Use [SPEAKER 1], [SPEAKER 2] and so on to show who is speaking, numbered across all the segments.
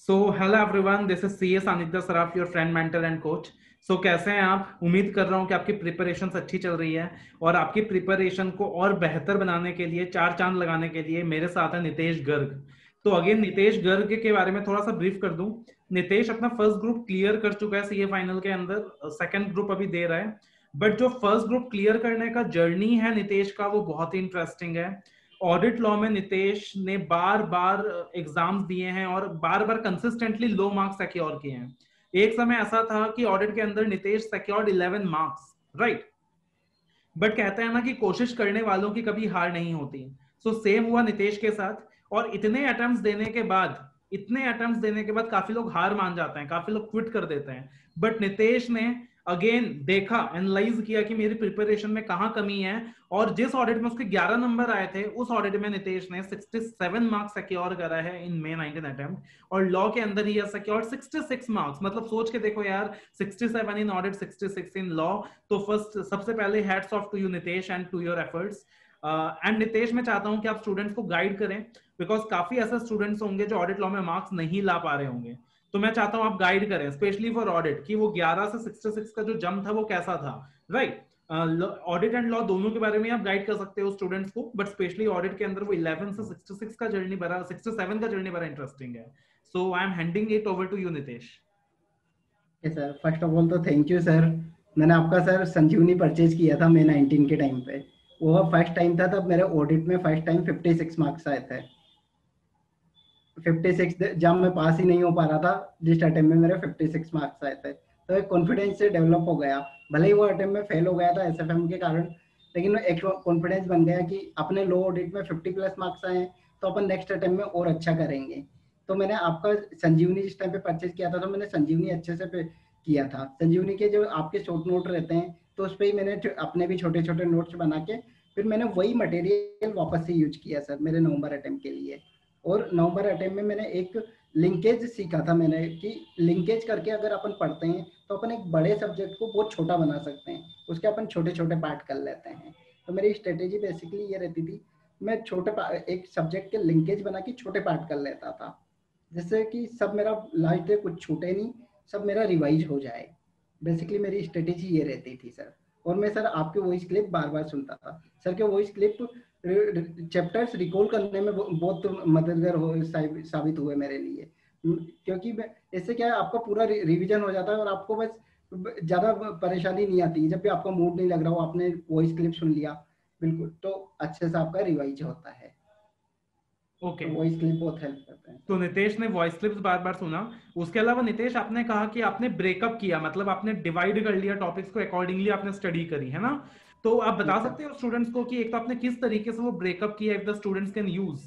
[SPEAKER 1] So hello everyone, this is C S Anidya Saraf, your friend mentor and coach. So कैसे हैं आप? उम्मीद कर रहा हूं कि आपकी प्रिपरेशन अच्छी चल रही है। और आपकी प्रिपरेशन को और बेहतर बनाने के लिए, चार चांद लगाने के लिए मेरे साथ है नितेश गर्ग। तो अगेन नितेश गर्ग के बारे में थोड़ा सा ब्रीफ कर दूं। नितेश अपना फर्स्ट ग्रुप क्लियर कर चुका है सीए फाइनल के अंदर, सेकंड ग्रुप अभी दे रहा है। बट जो फर्स्ट ग्रुप क्लियर करने का जर्नी है नितेश का, वो बहुत ही इंटरेस्टिंग है। ऑडिट लॉ में नितेश ने बार बार एग्जाम्स दिए हैं और बार बार कंसिस्टेंटली लो मार्क्स सिक्योर किए हैं। एक समय ऐसा था कि ऑडिट के अंदर Nitesh secured 11 marks, right. But कहते हैं ना कि कोशिश करने वालों की कभी हार नहीं होती। सो सेम हुआ नितेश के साथ। और इतने अटेम्प्ट्स देने के बाद काफी लोग हार मान जाते हैं, काफी लोग क्विट कर देते हैं। बट नितेश ने अगेन देखा, एनालाइज किया कि मेरी प्रिपरेशन में कहां कमी है। और जिस ऑडिट में उसके 11 नंबर आए थे, उस ऑडिट में नितेश ने 67 मार्क्स सिक्योर करा है इन मे 19 अटेम्प्ट। और लॉ के अंदर ही सिक्योर 66 मार्क्स। मतलब सोच के देखो यार, 67 इन ऑडिट, 66 इन लॉ। तो फर्स्ट, सबसे पहले hats off to you Nitesh and to your efforts. And Nitesh, मैं चाहता हूं कि आप स्टूडेंट्स को गाइड करें, बिकॉज काफी ऐसे स्टूडेंट्स होंगे जो ऑडिट लॉ में मार्क्स नहीं ला पा रहे होंगे। तो मैं चाहता हूं आप गाइड करें, स्पेशली फॉर ऑडिट, कि वो 11 से 66 का जो जंप था वो कैसा था, राइट। ऑडिट एंड लॉ दोनों के बारे में आप गाइड कर सकते हो स्टूडेंट्स को, बट स्पेशली ऑडिट के अंदर वो 11 से 66 का जर्नी बड़ा, 67 का जर्नी बड़ा इंटरेस्टिंग है। So I am handing it over to you Nitesh.
[SPEAKER 2] Sir, first of all तो थैंक यू सर। मैंने आपका सर संजीवनी परचेज किया था मे 19 के टाइम पे। वो फर्स्ट टाइम था, तब मेरे ऑडिट में फर्स्ट टाइम 56 मार्क्स आए थे। 56 जब मैं पास ही नहीं हो पा रहा था, जिस अटेम्प्ट में मेरे 56 मार्क्स आए थे, तो एक कॉन्फिडेंस से डेवलप हो गया। भले ही वो अटेम्प्ट में फेल हो गया था एसएफएम के कारण, लेकिन एक कॉन्फिडेंस बन गया कि अपने लो ऑडिट में 50 प्लस मार्क्स आए, तो अपन नेक्स्ट अटेम्प्ट में और अच्छा करेंगे। तो मैंने आपका संजीवनी जिस टाइम पे परचेज किया था, तो मैंने संजीवनी अच्छे से किया था। संजीवनी के जो आपके शॉर्ट नोट रहते हैं, तो उस पर ही मैंने अपने भी छोटे छोटे नोट्स बना के फिर मैंने वही मटेरियल वापस से यूज किया सर मेरे नवंबर अटेम्प्ट के लिए। और नवंबर अटेम्प्ट में मैंने एक लिंकेज सीखा था मैंने, कि लिंकेज करके अगर अपन पढ़ते हैं तो अपन एक बड़े सब्जेक्ट को बहुत छोटा बना सकते हैं, उसके अपन छोटे छोटे पार्ट कर लेते हैं। तो मेरी स्ट्रेटेजी बेसिकली ये रहती थी, मैं एक सब्जेक्ट के लिंकेज बना के छोटे पार्ट कर लेता था, जिससे कि सब मेरा लास्ट डे कुछ छूटे नहीं, सब मेरा रिवाइज हो जाए। बेसिकली मेरी स्ट्रेटेजी ये रहती थी सर। और मैं सर आपके वॉइस क्लिप बार बार सुनता था। सर के वॉइस क्लिप चैप्टर्स रिकॉल करने में बहुत मददगार साबित हुए मेरे लिए। क्योंकि इससे क्या है, आपका पूरा रिवीजन हो जाता है और आपको बस ज्यादा परेशानी नहीं आती। जब भी आपका मूड नहीं लग रहा हो, आपने वॉइस क्लिप सुन लिया बिल्कुल, तो अच्छे से आपका रिवाइज होता है।
[SPEAKER 1] ओके।
[SPEAKER 2] तो वॉइस क्लिप बहुत हेल्प करते हैं
[SPEAKER 1] तो
[SPEAKER 2] सर।
[SPEAKER 1] नितेश ने वॉइस क्लिप्स बार बार सुना। उसके अलावा नितेश, आपने कहा कि आपने ब्रेकअप किया, मतलब आपने डिवाइड कर लिया टॉपिक्स को, अकॉर्डिंगली आपने स्टडी करी, है ना? तो आप बता
[SPEAKER 2] यस सर।
[SPEAKER 1] सकते हो स्टूडेंट्स को कि एक तो आपने किस तरीके से वो ब्रेकअप किया, if the students can use.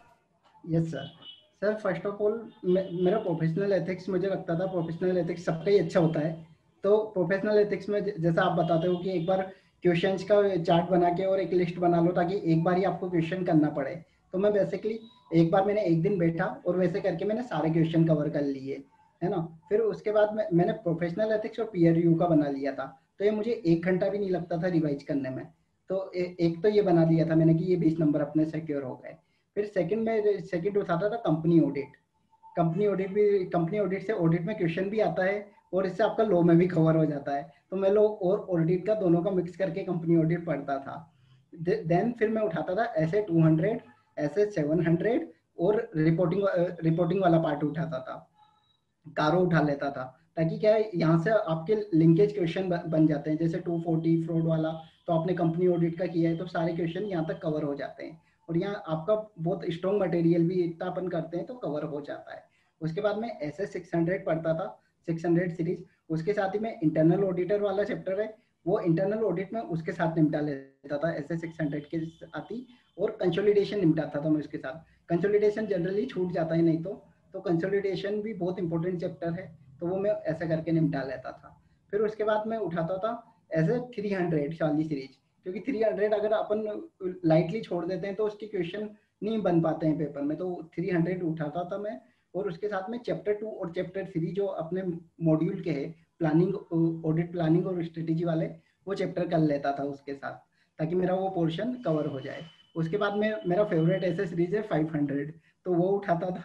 [SPEAKER 2] Yes sir. Sir first of all, मेरा प्रोफेशनल एथिक्स, मुझे लगता था प्रोफेशनल एथिक्स सबका ही अच्छा होता है। तो प्रोफेशनल एथिक्स में जैसा आप बताते हो कि एक बार क्वेश्चंस का चार्ट बना के और एक लिस्ट बना लो, ताकि एक बार ही आपको क्वेश्चन करना पड़े। तो मैं बेसिकली एक बार मैंने एक दिन बैठा और वैसे करके मैंने सारे क्वेश्चन कवर कर लिए, है ना। फिर उसके बाद मैंने प्रोफेशनल एथिक्स और पीयर रिव्यू का बना लिया था। तो ये मुझे 1 घंटा भी नहीं लगता था रिवाइज करने में। तो एक तो ये बना लिया था मैंने कि ये 20 नंबर अपने सिक्योर हो गए। फिर सेकंड उठाता था कंपनी ऑडिट। कंपनी ऑडिट से ऑडिट में क्वेश्चन भी आता है, और इससे आपका लॉ में भी कवर हो जाता है। तो मैं लॉ और ऑडिट का दोनों का मिक्स करके कंपनी ऑडिट पढ़ता था। देन फिर मैं उठाता था ऐसे 200, ऐसे 700, और रिपोर्टिंग वाला पार्ट उठाता था, कारो उठा लेता था। ताकि क्या है, यहाँ से आपके लिंकेज क्वेश्चन बन जाते हैं। जैसे 240 फ्रॉड वाला, तो आपने कंपनी ऑडिट का किया है, तो सारे क्वेश्चन यहाँ तक कवर हो जाते हैं। और यहाँ आपका बहुत स्ट्रॉन्ग मटेरियल भी इतना अपन करते हैं तो कवर हो जाता है। उसके बाद में ऐसे 600 पढ़ता था, 600 सीरीज। उसके साथ ही मैं इंटरनल ऑडिटर वाला चैप्टर है, वो इंटरनल ऑडिट में उसके साथ निपटा लेता था ऐसे 600 के साथ ही। और कंसोलिडेशन निपटाता था मैं उसके साथ। कंसोलिडेशन जनरली छूट जाता है नहीं तो कंसोलिडेशन भी बहुत इंपॉर्टेंट चैप्टर है, तो वो मैं ऐसा करके निपटा लेता था। फिर उसके बाद मैं उठाता था एज ए 300 वाली सीरीज। क्योंकि 300 अगर अपन लाइटली छोड़ देते हैं तो उसके क्वेश्चन नहीं बन पाते हैं पेपर में, तो 300 उठाता था मैं। और उसके साथ में चैप्टर 2 और चैप्टर 3 जो अपने मॉड्यूल के है, प्लानिंग, ऑडिट प्लानिंग और स्ट्रेटेजी वाले, वो चैप्टर कर लेता था उसके साथ, ताकि मेरा वो पोर्शन कवर हो जाए। उसके बाद में मेरा फेवरेट ऐसे सीरीज है 500, तो वो उठाता था।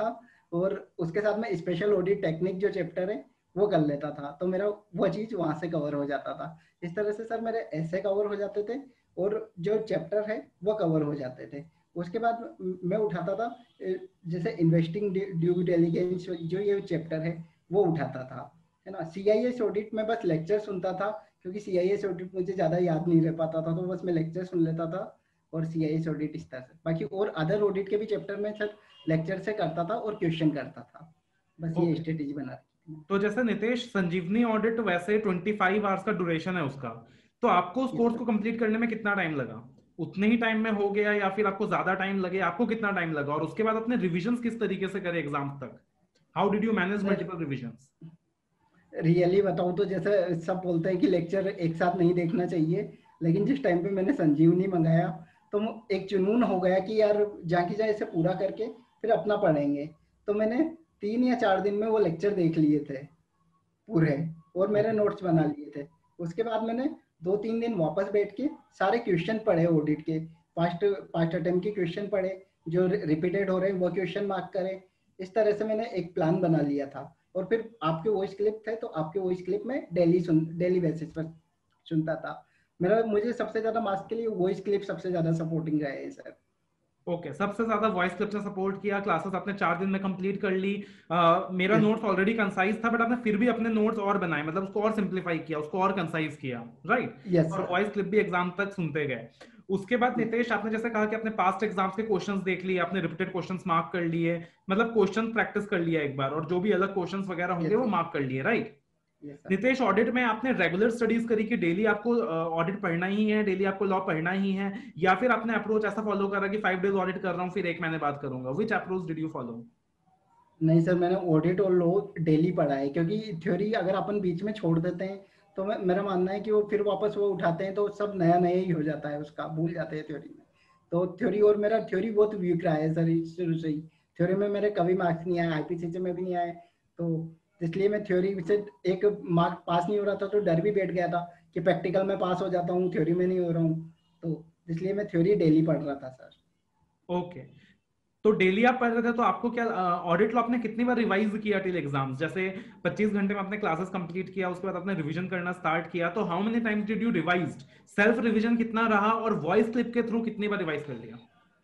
[SPEAKER 2] और उसके साथ में स्पेशल ऑडिट टेक्निक जो चैप्टर है वो कर लेता था, तो मेरा वो चीज वहां से कवर हो जाता था। इस तरह से सर मेरे ऐसे कवर हो जाते थे और जो चैप्टर है वो कवर हो जाते थे। उसके बाद मैं उठाता था जैसे इन्वेस्टिंग ड्यू डिलिजेंस जो ये चैप्टर है वो उठाता था, है ना। CIS ऑडिट में बस लेक्चर सुनता था, क्योंकि CIS ऑडिट मुझे ज्यादा याद नहीं रह पाता था, तो बस मैं लेक्चर सुन लेता था और CIS ऑडिट इस तरह से। बाकी और अदर ऑडिट के भी चैप्टर में सर लेक्चर से करता था और क्वेश्चन करता था। बस ये
[SPEAKER 1] ओके,
[SPEAKER 2] स्ट्रेटेजी बना रखी थी।
[SPEAKER 1] तो जैसे नितेश संजीवनी ऑडिट वैसे 25 आवर्स का ड्यूरेशन है उसका, तो आपको उस
[SPEAKER 2] यस
[SPEAKER 1] कोर्स
[SPEAKER 2] सर।
[SPEAKER 1] को कंप्लीट करने में कितना टाइम लगा? उतने ही टाइम में हो गया या फिर आपको ज्यादा टाइम लगे? आपको कितना टाइम लगा और उसके बाद अपने रिविजन्स किस तरीके से करे एग्जाम तक? How did you manage
[SPEAKER 2] sir
[SPEAKER 1] multiple revisions?
[SPEAKER 2] Really बताऊं तो जैसे सब बोलते हैं कि लेक्चर एक साथ नहीं देखना चाहिए, लेकिन जिस टाइम पे मैंने संजीवनी मंगाया तो एक जुनून हो गया कि यार जाके जाए इसे पूरा करके फिर अपना पढ़ेंगे। तो मैंने 3 या 4 दिन में वो लेक्चर देख लिए थे पूरे, और मेरे
[SPEAKER 1] ओके,
[SPEAKER 2] नोट्स बना लिए थे। उसके बाद मैंने 2-3 दिन वापस बैठ के सारे क्वेश्चन पढ़े ऑडिट के, पास्ट पास्ट अटेम्प्ट के क्वेश्चन पढ़े, जो रिपीटेड हो रहे हैं वो क्वेश्चन मार्क करे। इस तरह से मैंने एक प्लान बना लिया था। और फिर आपके वॉइस क्लिप थे तो आपके वॉइस क्लिप में डेली बेसिस पर सुनता था। मेरा मुझे सबसे ज्यादा मार्क्स के लिए वॉइस क्लिप सबसे ज्यादा सपोर्टिंग रहे हैं सर।
[SPEAKER 1] ओके, सबसे ज्यादा वॉइस क्लिप से सपोर्ट किया। क्लासेस आपने 4 दिन में कंप्लीट कर ली। मेरा
[SPEAKER 2] यस
[SPEAKER 1] नोट्स ऑलरेडी कंसाइज था, बट आपने फिर भी अपने नोट्स और बनाए, मतलब उसको और सिंप्लीफाई किया, उसको और कंसाइज किया, राइट?
[SPEAKER 2] यस
[SPEAKER 1] और
[SPEAKER 2] सर।
[SPEAKER 1] वॉइस क्लिप भी एग्जाम तक सुनते गए। उसके बाद
[SPEAKER 2] यस
[SPEAKER 1] नितेश, आपने जैसे कहा कि आपने पास्ट एग्जाम्स के क्वेश्चंस देख लिए, आपने रिपीटेड क्वेश्चंस मार्क कर लिए, मतलब क्वेश्चन प्रैक्टिस कर लिया एक बार, और जो भी अलग क्वेश्चंस वगैरह होंगे
[SPEAKER 2] यस
[SPEAKER 1] वो
[SPEAKER 2] सर।
[SPEAKER 1] मार्क कर लिए, right?
[SPEAKER 2] Yes sir.
[SPEAKER 1] Nitesh, audit में आपने रेगुलर स्टडीज करी कि डेली आपको ऑडिट पढ़ना ही है, डेली आपको लॉ पढ़ना ही है, या फिर आपने अप्रोच ऐसा फॉलो करा कि 5 डेज ऑडिट कर रहा हूँ फिर 1 महीने बाद करूंगा? Which approach did you follow?
[SPEAKER 2] नहीं सर, मैंने ऑडिट और लॉ डेली पढ़ा है, क्योंकि थ्योरी अगर अपन बीच में छोड़ देते हैं तो मेरा मानना है कि वो फिर वापस वो उठाते हैं तो सब नया नया ही हो जाता है, उसका भूल जाते हैं थ्योरी में। तो थ्योरी, और मेरा थ्योरी बहुत वीक रहा है सर शुरू से ही। थ्योरी में मेरे कभी मार्क्स नहीं आए, IPCC में भी नहीं आए। तो इसलिए मैं थ्योरी से एक मार्क पास नहीं हो रहा था तो डर भी बैठ गया था कि प्रैक्टिकल में पास हो जाता हूँ, थ्योरी में नहीं हो रहा हूँ। तो इसलिए मैं थ्योरी डेली पढ़ रहा था सर।
[SPEAKER 1] ओके, तो डेली आप पढ़ रहे थे, तो आपको क्या ऑडिट लॉ आपने कितनी बार रिवाइज किया टिल एग्जाम्स? जैसे 25 घंटे में आपने क्लासेस कंप्लीट किया, उसके बाद आपने रिवीजन करना स्टार्ट किया, तो how many times did you revise? Self revision कितना रहा और वॉइस क्लिप के थ्रू कितनी बार रिवाइज कर लिया?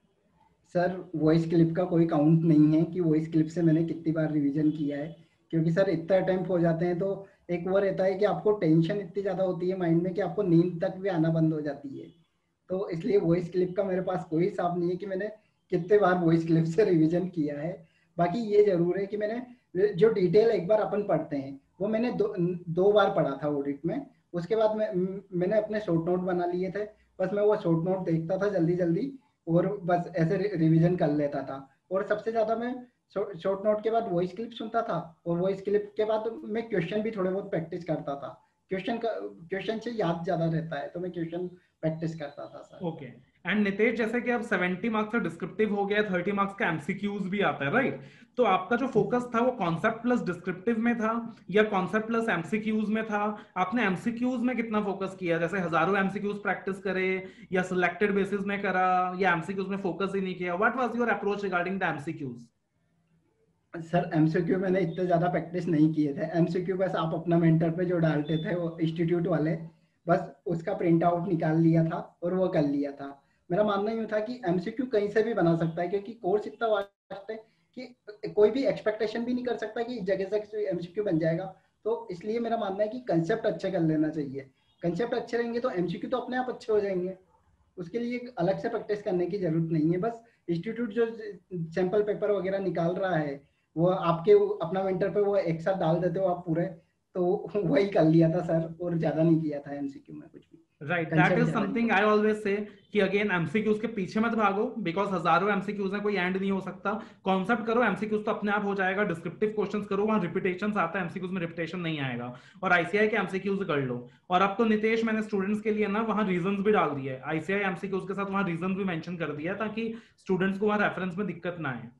[SPEAKER 2] सर वॉइस क्लिप का कोई काउंट नहीं है कि वॉइस क्लिप से मैंने कितनी बार रिवीजन किया है, क्योंकि सर इतना अटेम्प्ट हो जाते हैं तो एक वो रहता है कि आपको टेंशन इतनी ज़्यादा होती है माइंड में कि आपको नींद तक भी आना बंद हो जाती है। तो इसलिए वॉइस क्लिप का मेरे पास कोई हिसाब नहीं है कि मैंने कितने बार वॉइस क्लिप से रिवीजन किया है। बाकी ये जरूर है कि मैंने जो डिटेल एक बार अपन पढ़ते हैं वो मैंने दो बार पढ़ा था ऑडिट में। उसके बाद मैंने अपने शॉर्ट नोट बना लिए थे, बस मैं वो शॉर्ट नोट देखता था जल्दी जल्दी और बस ऐसे रिवीजन कर लेता था। और सबसे ज्यादा मैं शॉर्ट नोट के बाद वॉइस क्लिप सुनता था, और वॉइस क्लिप के बाद मैं क्वेश्चन भी थोड़े बहुत प्रैक्टिस करता था। क्वेश्चन से याद ज्यादा रहता है तो मैं क्वेश्चन प्रैक्टिस करता था सर।
[SPEAKER 1] ओके, एंड नितेश, जैसे कि अब 70 मार्क्स का डिस्क्रिप्टिव हो गया, 30 मार्क्स का एमसीक्यूज भी आता है, राइट? तो आपका जो फोकस था वो कॉन्सेप्ट प्लस डिस्क्रिप्टिव में था या कॉन्सेप्ट प्लस एमसीक्यूज में था? आपने एमसीक्यूज में कितना फोकस किया, जैसे हजारों एमसीक्यूज प्रैक्टिस करे, या सिलेक्टेड बेसिस में करा, या एमसीक्यूज में फोकस ही नहीं किया? What was your approach regarding the MCQs?
[SPEAKER 2] Sir MCQ मैंने इतने ज्यादा प्रैक्टिस नहीं किए थे। एमसीक्यू बस आप अपना मेंटर पे जो डालते थे वो इंस्टीट्यूट वाले, बस उसका प्रिंट आउट निकाल लिया था और वो कर लिया था। मेरा मानना ये था कि एमसीक्यू कहीं से भी बना सकता है, क्योंकि कोर्स इतना वास्ट है कि कोई भी एक्सपेक्टेशन भी नहीं कर सकता कि इस जगह से एमसीक्यू बन जाएगा। तो इसलिए मेरा मानना है कि कंसेप्ट अच्छे कर लेना चाहिए। कंसेप्ट अच्छे रहेंगे तो एमसीक्यू तो अपने आप अच्छे हो जाएंगे। उसके लिए अलग से प्रैक्टिस करने की जरूरत नहीं है। बस इंस्टीट्यूट जो सैंपल पेपर वगैरह निकाल रहा है वो आपके अपना विंटर पे वो एक साथ डाल देते हो आप पूरे, तो वही कर लिया था सर, और ज्यादा नहीं किया था एमसीक्यू में कुछ भी।
[SPEAKER 1] राइट, दैट
[SPEAKER 2] कंसेप्ट
[SPEAKER 1] इज
[SPEAKER 2] ज्यादा
[SPEAKER 1] something
[SPEAKER 2] important.
[SPEAKER 1] I always say कि अगेन एमसीक्यूज के पीछे मत भागो, बिकॉज हजारों एमसीक्यूज हैं, कोई एंड नहीं हो सकता। कॉन्सेप्ट करो, एमसीक्यूज तो अपने आप हो जाएगा। डिस्क्रिप्टिव क्वेश्चंस करो, वहां रिपीटेशन आता है, एमसीक्यूज में रिपीटेशन नहीं आएगा। और आईसीआई के एमसीक्यूज कर लो। और अब तो नितेश, मैंने स्टूडेंट्स के लिए ना वहां रीजंस भी डाल दिए, आईसीआई एमसीक्यूज के साथ वहां रीजन भी मेंशन कर दिया, ताकि स्टूडेंट्स को वहां रेफरेंस में दिक्कत ना आए।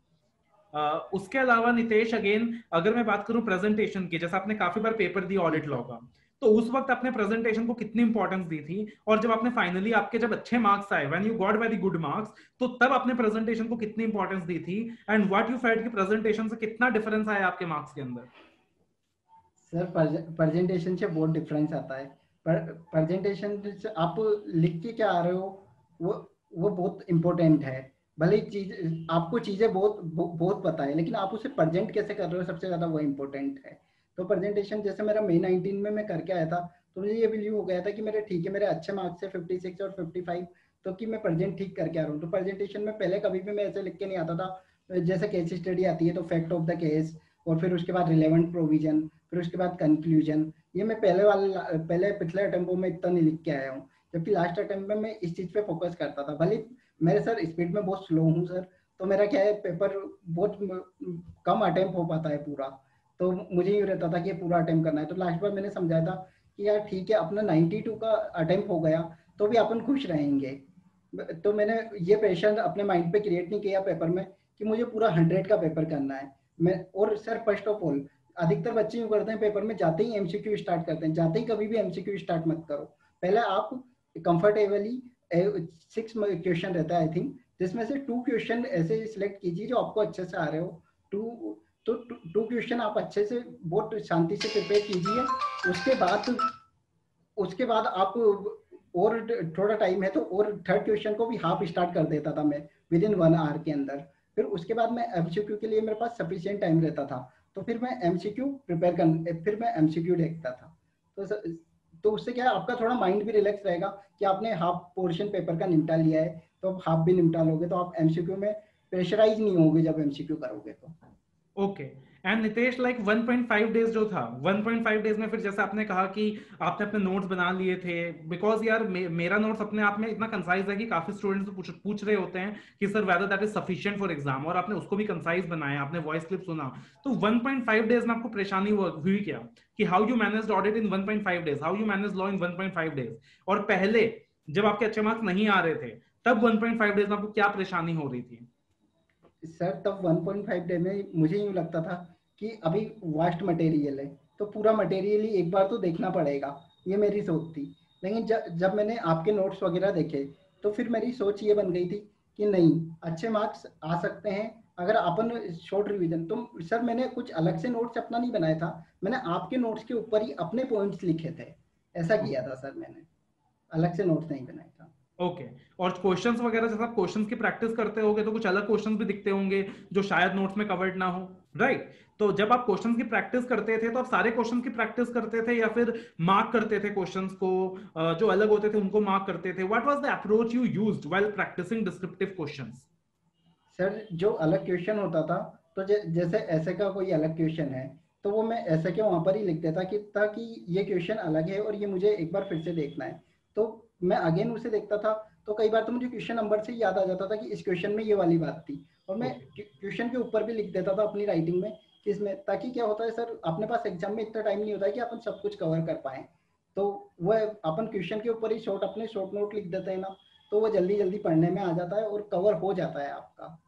[SPEAKER 1] उसके अलावा नितेश, अगेन अगर मैं बात करूं प्रेजेंटेशन की, जैसे आपने काफी बार पेपर दिया ऑडिट लॉ का, तो उस वक्त आपने प्रेजेंटेशन को कितनी इंपॉर्टेंस दी थी, और जब आपने फाइनली आपके जब अच्छे मार्क्स आए, when you got very good marks, तो तब आपने प्रेजेंटेशन को कितनी इंपॉर्टेंस दी थी, एंड व्हाट यू फेल्ट कि प्रेजेंटेशन से कितना डिफरेंस आया आपके मार्क्स के अंदर?
[SPEAKER 2] सर प्रेजेंटेशन से बहुत डिफरेंस आता है। पर प्रेजेंटेशन से आप लिख के क्या आ रहे हो, वो वो बहुत इम्पोर्टेंट है। भले ही चीज आपको चीजें बहुत पता है, लेकिन आप उसे प्रेजेंट कैसे कर रहे हो सबसे ज्यादा वो इम्पोर्टेंट है। तो प्रेजेंटेशन जैसे मेरा May 19 में मैं करके आया था, तो मुझे ये बिलीव हो गया था कि मेरे ठीक है, मेरे अच्छे मार्क्स है 56 और 55, तो कि मैं प्रेजेंट ठीक करके आ रहा हूँ। तो प्रेजेंटेशन में पहले कभी भी मैं ऐसे लिख के नहीं आता था। जैसे केस स्टडी आती है तो फैक्ट ऑफ द केस, और फिर उसके बाद रिलेवेंट प्रोविजन, फिर उसके बाद कंक्लूजन, ये मैं पहले पिछले अटेम्प्ट में इतना नहीं लिख के आया हूँ। जबकि लास्ट अटेम्प्ट में मैं इस चीज पे फोकस करता था। भले मेरे सर स्पीड में बहुत स्लो हूँ सर, तो मेरा क्या है, पेपर बहुत कम अटेम्प्ट हो पाता है पूरा। तो मुझे ये रहता था कि पूरा अटेम्प्ट करना है। तो लास्ट बार मैंने समझाया था कि यार ठीक है, अपना 92 का अटेम्प्ट हो गया तो भी अपन खुश रहेंगे। तो मैंने ये प्रेशर अपने माइंड पे क्रिएट नहीं किया पेपर में कि मुझे पूरा 100 का पेपर करना है। मैं और सर फर्स्ट ऑफ ऑल अधिकतर बच्चे यूँ करते हैं, पेपर में जाते ही एमसीक्यू स्टार्ट करते हैं। जाते ही कभी भी एमसीक्यू स्टार्ट मत करो। पहले आप कंफर्टेबली 6 क्वेश्चन रहता है आई थिंक, जिसमें से 2 क्वेश्चन ऐसे सिलेक्ट कीजिए जो आपको अच्छे से आ रहे हो। टू तो 2 क्वेश्चन आप अच्छे से बहुत शांति से प्रिपेयर कीजिए। उसके बाद आप और थोड़ा टाइम है तो और थर्ड क्वेश्चन को भी हाफ स्टार्ट कर देता था मैं विद इन 1 आवर के अंदर। फिर उसके बाद मैं एमसीक्यू के लिए मेरे पास सफिशिएंट टाइम रहता था, तो फिर मैं एमसीक्यू फिर मैं एमसीक्यू देखता था। तो उससे क्या है, आपका थोड़ा माइंड भी रिलैक्स रहेगा कि आपने हाफ पोर्शन पेपर का निपटा लिया है, तो आप हाफ भी निपटा लोगे, तो आप एमसीक्यू में प्रेशराइज नहीं होगे जब एमसीक्यू करोगे तो।
[SPEAKER 1] Okay. And Nitesh, like 1.5 days जो था, 1.5 डेज में फिर जैसे आपने कहा कि आपने अपने नोट्स बना लिए थे, बिकॉज यार मेरा नोट्स अपने आप में इतना कंसाइज है कि काफी स्टूडेंट्स पूछ रहे होते हैं कि sir whether that is sufficient for exam, और आपने उसको भी कंसाइज बनाया, आपने वॉइस क्लिप सुना। तो 1.5 डेज में आपको परेशानी हुई क्या, कि how you manage audit in 1.5 days, how you manage law in 1.5 days? और पहले जब आपके अच्छे मार्क्स नहीं आ रहे थे, तब 1.5 डेज में आपको क्या परेशानी हो रही थी?
[SPEAKER 2] सर तब 1.5 डे में मुझे यूँ लगता था कि अभी वास्ट मटेरियल है, तो पूरा मटेरियल ही एक बार तो देखना पड़ेगा, ये मेरी सोच थी। लेकिन जब मैंने आपके नोट्स वगैरह देखे, तो फिर मेरी सोच ये बन गई थी कि नहीं, अच्छे मार्क्स आ सकते हैं अगर अपन शॉर्ट रिवीजन। तो सर मैंने कुछ अलग से नोट्स अपना नहीं बनाया था, मैंने आपके नोट्स के ऊपर ही अपने पॉइंट्स लिखे थे। ऐसा किया था सर मैंने, अलग से नोट्स नहीं बनाया था।
[SPEAKER 1] ओके। और क्वेश्चंस वगैरह, जैसे आप क्वेश्चंस की प्रैक्टिस करते होगे तो कुछ अलग क्वेश्चंस भी दिखते होंगे जो शायद नोट्स में कवर्ड ना हो, राइट? तो जब आप क्वेश्चंस की प्रैक्टिस करते थे, तो आप सारे क्वेश्चंस की प्रैक्टिस करते थे या फिर मार्क करते थे क्वेश्चंस को, जो अलग होते थे उनको मार्क करते थे? What was the approach you used while practising descriptive questions?
[SPEAKER 2] Sir जो अलग क्वेश्चन होता था, तो जैसे ऐसे का कोई अलग क्वेश्चन है, तो वो मैं ऐसे के वहां पर ही लिख देता कि ताकि ये क्वेश्चन अलग है और ये मुझे एक बार फिर से देखना है। तो मैं अगेन उसे देखता था, तो कई बार तो मुझे क्वेश्चन नंबर से याद आ जाता था कि इस क्वेश्चन में ये वाली बात थी, और मैं
[SPEAKER 1] ओके।
[SPEAKER 2] क्वेश्चन के ऊपर भी लिख देता था अपनी राइटिंग में कि इसमें, ताकि क्या होता है सर, अपने पास एग्जाम में इतना टाइम नहीं होता है कि अपन सब कुछ कवर कर पाए। तो वह अपन क्वेश्चन के ऊपर ही अपने शॉर्ट नोट लिख देते हैं ना, तो वो जल्दी जल्दी पढ़ने में आ जाता है और कवर हो जाता है आपका।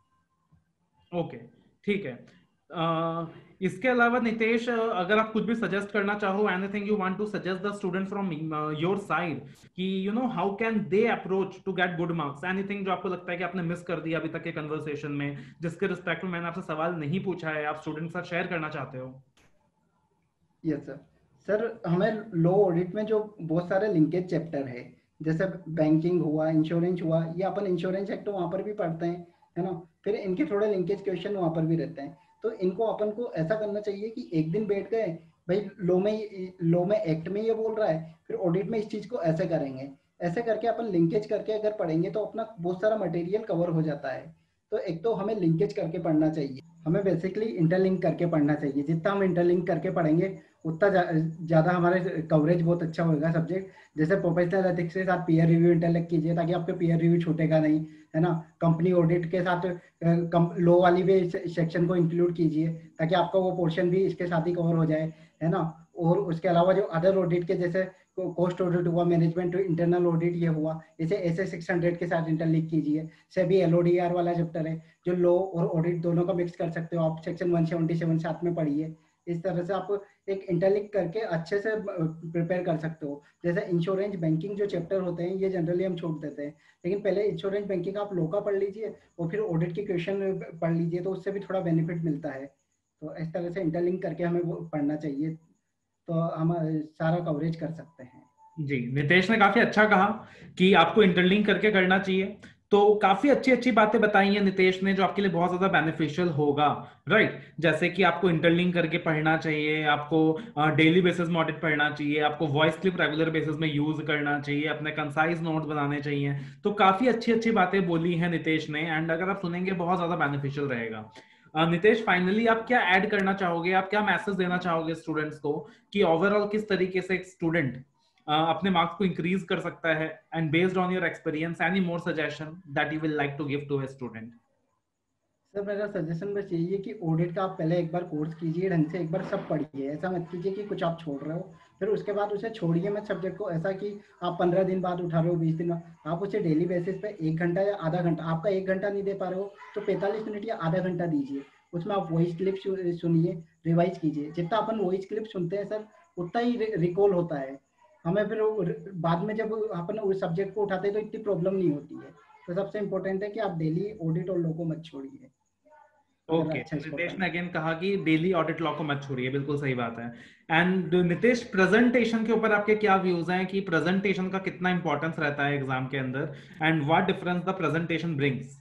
[SPEAKER 1] ओके, ठीक है। इसके अलावा नितेश, अगर आप कुछ भी सजेस्ट करना चाहो, anything you want to suggest the student from your side, कि you know how can they approach to get good marks, anything जो आपको लगता है कि आपने मिस कर दिया अभी तक के कन्वर्सेशन में, जिसके रिस्पेक्ट में मैंने आपसे सवाल नहीं पूछा है, आप स्टूडेंट के साथ शेयर करना चाहते हो?
[SPEAKER 2] Yes sir. सर हमें लॉ ऑडिट में जो बहुत सारे लिंकेज चैप्टर है, जैसे बैंकिंग हुआ, इंश्योरेंस हुआ, ये अपन इंश्योरेंस एक्ट वहाँ पर भी पढ़ते हैं, है ना। फिर इनके थोड़े लिंकेज क्वेश्चन वहाँ पर भी रहते हैं। तो इनको अपन को ऐसा करना चाहिए कि एक दिन बैठ गए, भाई लॉ में एक्ट में ये बोल रहा है, फिर ऑडिट में इस चीज़ को ऐसे करेंगे, ऐसे करके अपन लिंकेज करके अगर पढ़ेंगे तो अपना बहुत सारा मटेरियल कवर हो जाता है। तो एक तो हमें लिंकेज करके पढ़ना चाहिए, हमें बेसिकली इंटरलिंक करके पढ़ना चाहिए। जितना हम इंटरलिंक करके पढ़ेंगे उतना ज़्यादा हमारे कवरेज बहुत अच्छा होगा सब्जेक्ट। जैसे प्रोफेशनल एथिक्स के साथ पीयर रिव्यू इंटरलिंक कीजिए, ताकि आपके पीयर रिव्यू छूटेगा नहीं, है ना। कंपनी ऑडिट के साथ लो वाली भी सेक्शन को इंक्लूड कीजिए, ताकि आपका वो पोर्शन भी इसके साथ ही कवर हो जाए, है ना। और उसके अलावा जो अदर ऑडिट के, जैसे कॉस्ट ऑडिट हुआ, मैनेजमेंट इंटरनल ऑडिट ये हुआ, इसे ऐसे 600 के साथ इंटरलिंक कीजिए। सेबी एलओडीआर वाला चैप्टर है, जो लॉ और ऑडिट दोनों का मिक्स कर सकते हो आप, सेक्शन 177 साथ में पढ़िए। इस तरह से आप एक इंटरलिंक करके अच्छे से प्रिपेयर कर सकते हो। जैसे इंश्योरेंस बैंकिंग जो चैप्टर होते हैं ये जनरली हम छोड़ देते हैं, लेकिन पहले इंश्योरेंस बैंकिंग आप लो का पढ़ लीजिए और फिर ऑडिट के क्वेश्चन पढ़ लीजिए, तो उससे भी थोड़ा बेनिफिट मिलता है। तो इस तरह से इंटरलिंक करके हमें वो पढ़ना चाहिए, तो हम सारा कवरेज कर सकते हैं।
[SPEAKER 1] जी, नितेश ने काफी अच्छा कहा कि आपको इंटरलिंक करके करना चाहिए। तो काफी अच्छी अच्छी बातें बताई हैं नितेश ने जो आपके लिए बहुत ज्यादा बेनिफिशियल होगा, राइट। जैसे कि आपको इंटरलिंक करके पढ़ना चाहिए, आपको डेली बेसिस में ऑडिट पढ़ना चाहिए, आपको वॉइस क्लिप रेगुलर बेसिस में यूज करना चाहिए, अपने कंसाइज नोट्स बनाने चाहिए। तो काफी अच्छी अच्छी बातें बोली हैं नितेश ने, एंड अगर आप सुनेंगे बहुत ज्यादा बेनिफिशियल रहेगा। नितेश, फाइनली आप क्या ऐड करना चाहोगे, आप क्या मैसेज देना चाहोगे स्टूडेंट्स को कि ओवरऑल किस तरीके से एक स्टूडेंट अपने मार्क्स को इंक्रीज कर सकता है, and based on your experience any more suggestion that you will like to give to a student?
[SPEAKER 2] Sir मेरा सजेशन बस यही है कि ऑडिट का आप पहले एक बार कोर्स कीजिए ढंग से, एक बार सब पढ़िए। ऐसा मत कीजिए कि कुछ आप छोड़ रहे हो फिर उसके बाद उसे छोड़िए मत सब्जेक्ट को, ऐसा कि आप 15 दिन बाद उठा रहे हो, 20 दिन बाद। आप उसे डेली बेसिस पे 1 घंटा या आधा घंटा, आपका 1 घंटा नहीं दे पा रहे हो तो 45 मिनट या आधा घंटा दीजिए। उसमें आप वॉइस क्लिप सुनिए, रिवाइज कीजिए। जितना अपन वॉइस क्लिप सुनते हैं सर उतना ही रिकॉल होता है हमें, फिर बाद में जब अपन उस सब्जेक्ट को उठाते हैं तो इतनी प्रॉब्लम नहीं होती है। तो सबसे इम्पोर्टेंट है कि आप डेली ऑडिट और लो को मत छोड़िए अगर
[SPEAKER 1] ओके,
[SPEAKER 2] अच्छा स्कोर
[SPEAKER 1] नितेश
[SPEAKER 2] करना
[SPEAKER 1] ने
[SPEAKER 2] है।
[SPEAKER 1] अगेन कहा कि डेली ऑडिट लॉ को मत छोड़िए, बिल्कुल सही बात है। एंड नितेश, प्रेजेंटेशन के ऊपर आपके क्या व्यूज हैं कि प्रेजेंटेशन का कितना इंपॉर्टेंस रहता है एग्जाम के अंदर, and what difference the presentation brings?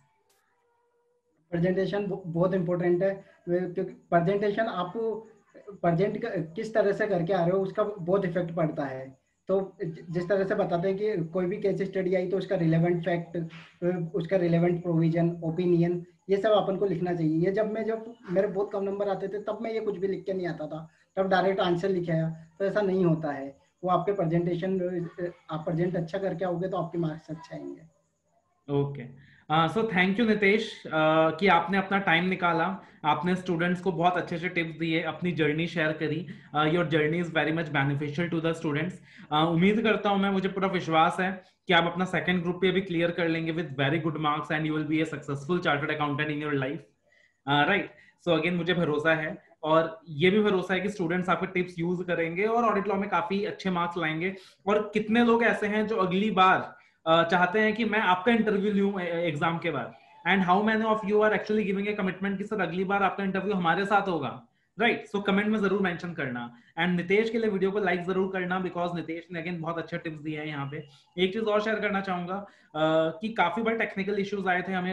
[SPEAKER 2] Presentation बहुत इंपॉर्टेंट है, क्योंकि प्रेजेंटेशन आपको प्रेजेंट किस तरह से करके आ रहे हो उसका बहुत इफेक्ट पड़ता है। तो जिस तरह से बताते हैं कि कोई भी केस स्टडी आई तो उसका रिलेवेंट फैक्ट, उसका रिलेवेंट प्रोविजन, ओपिनियन, ये सब अपन को लिखना चाहिए। ये जब मेरे बहुत कम नंबर आते थे तब मैं ये कुछ भी लिख के नहीं आता था, तब डायरेक्ट आंसर लिखे आया। तो ऐसा नहीं होता है, वो आपके प्रेजेंटेशन, आप प्रेजेंट अच्छा करके आओगे तो आपके मार्क्स अच्छे आएंगे।
[SPEAKER 1] Okay, so thank you Nitesh कि आपने अपना टाइम निकाला, आपने स्टूडेंट्स को बहुत अच्छे अच्छे टिप्स दिए, अपनी जर्नी शेयर करी। Your journey is very much beneficial to the students. उम्मीद करता हूं मैं, मुझे पूरा विश्वास है कि आप अपना सेकंड ग्रुप पे भी क्लियर कर लेंगे with very good marks, and you will be a successful chartered accountant in your life, right. So again मुझे भरोसा है, और ये भी भरोसा है कि स्टूडेंट्स आपके टिप्स यूज करेंगे और ऑडिट लॉ में काफी अच्छे मार्क्स लाएंगे। और कितने लोग ऐसे हैं जो अगली बार चाहते हैं कि मैं आपका इंटरव्यू लूं एग्जाम के बाद, and how many of you are actually giving a commitment कि सर अगली बार आपका इंटरव्यू हमारे साथ होगा, राइट। सो कमेंट में जरूर मेंशन करना, एंड नितेश के लिए वीडियो को लाइक जरूर करना, बिकॉज नितेश ने अगेन बहुत अच्छे टिप्स दिए हैं यहाँ पे। एक चीज और शेयर करना चाहूंगा कि काफी बार टेक्निकल इश्यूज आए थे हमें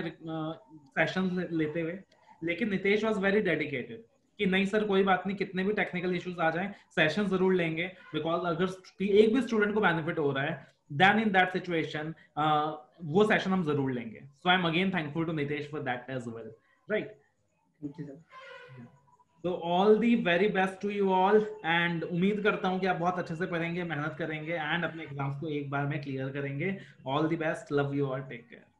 [SPEAKER 1] सेशन लेते हुए, लेकिन नितेश वॉज वेरी डेडिकेटेड कि नहीं सर कोई बात नहीं, कितने भी टेक्निकल इश्यूज आ जाएं सेशन जरूर लेंगे, बिकॉज अगर एक भी स्टूडेंट को बेनिफिट हो रहा है then in that situation वो सेशन हम जरूर लेंगे। so I'm again thankful to Nitesh for that as well, right?
[SPEAKER 2] Thank you sir.
[SPEAKER 1] so all the very best to you all, and उम्मीद करता हूँ कि आप बहुत अच्छे से पढ़ेंगे, मेहनत करेंगे, एंड अपने एग्जाम्स को एक बार में क्लियर करेंगे। all the best, love you all, take care।